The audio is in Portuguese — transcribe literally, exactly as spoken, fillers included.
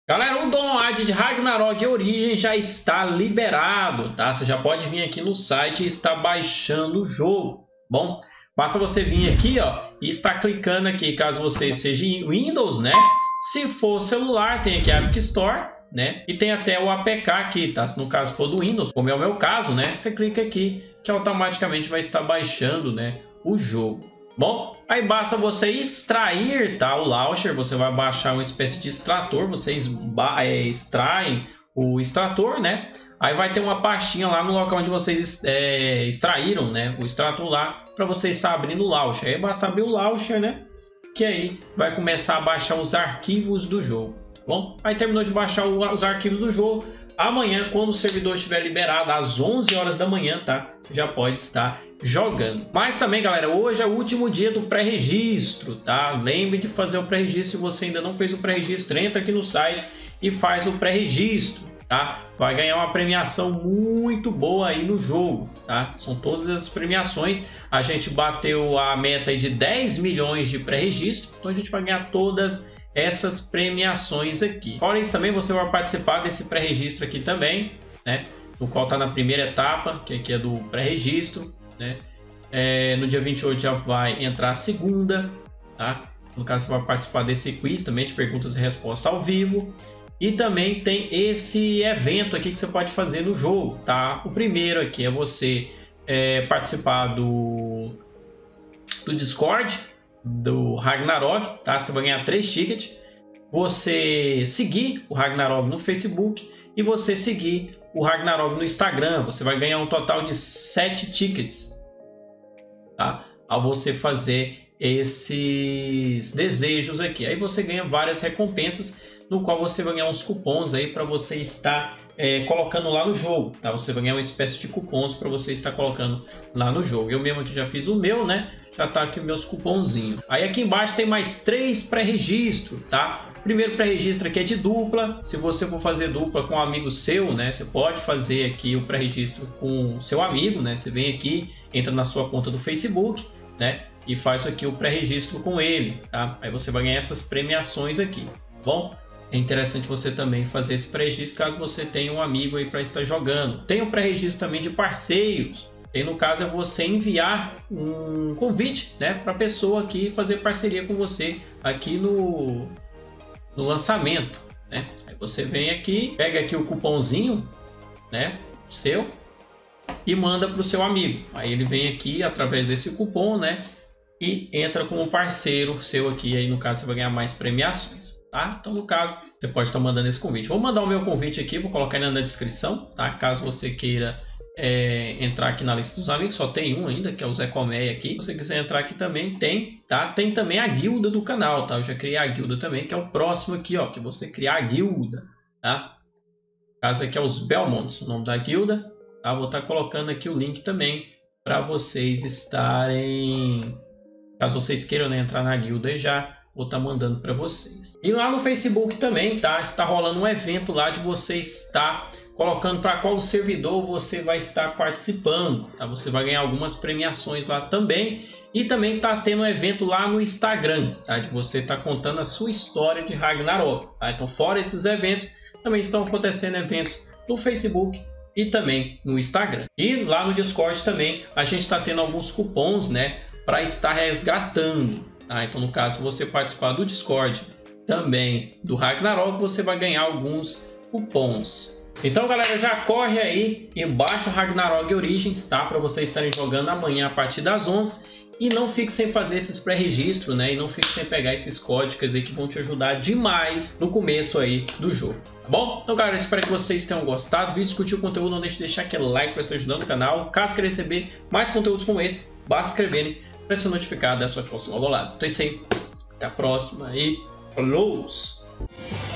Galera, o download de Ragnarok Origins já está liberado, tá? Você já pode vir aqui no site e estar baixando o jogo. Bom, basta você vir aqui, ó, e estar clicando aqui, caso você seja Windows, né? Se for celular, tem aqui a App Store, né? E tem até o A P K aqui, tá? Se no caso for do Windows, como é o meu caso, né? Você clica aqui, que automaticamente vai estar baixando, né, o jogo. Bom, aí basta você extrair, tá, o launcher. Você vai baixar uma espécie de extrator. Vocês é, extraem o extrator, né? Aí vai ter uma pastinha lá no local onde vocês é, extraíram, né, o extrator lá, para você estar abrindo o launcher. Aí basta abrir o launcher, né? Que aí vai começar a baixar os arquivos do jogo. Bom, aí terminou de baixar o, os arquivos do jogo. Amanhã, quando o servidor estiver liberado às onze horas da manhã, tá? Você já pode estar jogando. Mas também, galera, hoje é o último dia do pré-registro, tá? Lembre de fazer o pré-registro. Se você ainda não fez o pré-registro, entra aqui no site e faz o pré-registro, tá? Vai ganhar uma premiação muito boa aí no jogo, tá? São todas as premiações. A gente bateu a meta aí de dez milhões de pré-registro, então a gente vai ganhar todas essas premiações aqui. Fora isso, também você vai participar desse pré-registro aqui também, né? No qual está na primeira etapa, que aqui é do pré-registro, né? É, no dia vinte e oito já vai entrar a segunda, tá? No caso, você vai participar desse quiz também de perguntas e respostas ao vivo. E também tem esse evento aqui que você pode fazer no jogo, tá? O primeiro aqui é você é, participar do, do Discord do Ragnarok, tá? Você vai ganhar três tickets. Você seguir o Ragnarok no Facebook e você seguir o Ragnarok no Instagram. Você vai ganhar um total de sete tickets, tá? Ao você fazer esses desejos aqui. Aí você ganha várias recompensas, no qual você vai ganhar uns cupons aí para você estar é, colocando lá no jogo, tá? Você vai ganhar uma espécie de cupons para você estar colocando lá no jogo. Eu mesmo aqui já fiz o meu, né? Já tá aqui meus cupomzinhos. Aí aqui embaixo tem mais três pré-registro, tá? Primeiro pré-registro aqui é de dupla. Se você for fazer dupla com um amigo seu, né? Você pode fazer aqui o pré-registro com seu amigo, né? Você vem aqui, entra na sua conta do Facebook, né? E faz aqui o pré-registro com ele, tá? Aí você vai ganhar essas premiações aqui, bom? É interessante você também fazer esse pré-registro caso você tenha um amigo aí para estar jogando. Tem o pré-registro também de parceiros. E no caso é você enviar um convite, né, para a pessoa aqui fazer parceria com você aqui no, no lançamento, né? Aí você vem aqui, pega aqui o cupomzinho, né, seu, e manda para o seu amigo. Aí ele vem aqui através desse cupom, né, e entra como parceiro seu aqui. Aí no caso você vai ganhar mais premiações, tá? Então no caso você pode estar mandando esse convite. Vou mandar o meu convite aqui, vou colocar ele na descrição, tá? Caso você queira É, entrar aqui na lista dos amigos, só tem um ainda, que é o Zé Colmeia aqui. Se você quiser entrar aqui também, tem, tá? Tem também a guilda do canal, tá? Eu já criei a guilda também, que é o próximo aqui, ó, que você criar a guilda, tá? No caso aqui é os Belmonts, o nome da guilda, tá? Vou estar colocando aqui o link também para vocês estarem, caso vocês queiram, né, entrar na guilda e já vou estar mandando para vocês. E lá no Facebook também, tá? Está rolando um evento lá de você estar colocando para qual servidor você vai estar participando, tá? Você vai ganhar algumas premiações lá também. E também tá tendo um evento lá no Instagram, tá? De você estar contando a sua história de Ragnarok, tá? Então, fora esses eventos, também estão acontecendo eventos no Facebook e também no Instagram. E lá no Discord também a gente está tendo alguns cupons, né, para estar resgatando, tá? Então, no caso, você participar do Discord também do Ragnarok, você vai ganhar alguns cupons. Então, galera, já corre aí e baixa o Ragnarok Origins, tá? Para vocês estarem jogando amanhã a partir das onze. E não fique sem fazer esses pré-registros, né? E não fique sem pegar esses códigos aí que vão te ajudar demais no começo aí do jogo, tá bom? Então, galera, espero que vocês tenham gostado. Vídeo, discutir o conteúdo, não deixe de deixar aquele like para estar ajudando o canal. Caso queira receber mais conteúdos como esse, basta inscreverem para ser notificado dessa ativação logo ao lado. Então é isso aí. Até a próxima e falou!